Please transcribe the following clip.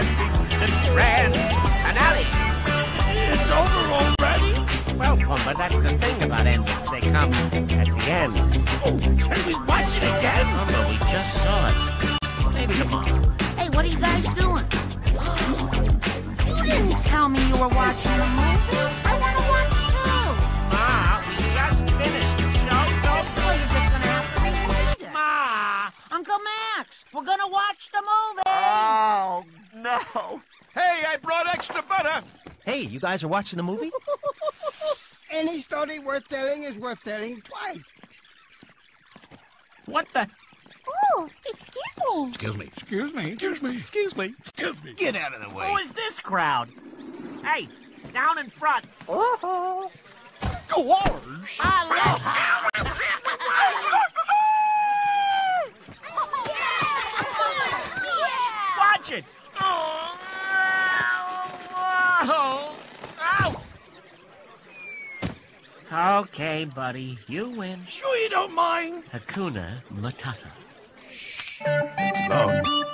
the grand finale. It's over already? Well, Pumbaa, that's the thing about endings. They come at the end. Oh, can we watch it again? Pumbaa, we just saw it. Maybe tomorrow. Hey, what are you guys doing? You didn't tell me you were watching the movie. I want to watch too. Ma, we just finished the show. Well, you're just gonna have to repeat it. Ma! Uncle Max, we're gonna watch the movie. Oh, no. Hey, I brought extra butter. Hey, you guys are watching the movie? Any story worth telling is worth telling twice. What the? Oh, excuse me. Excuse me. Excuse me. Excuse me. Excuse me. Excuse me. Get out of the way. Who is this crowd? Hey, down in front. Go orange. Watch it. Oh. Okay, buddy, you win. Sure you don't mind? Hakuna Matata. Oh.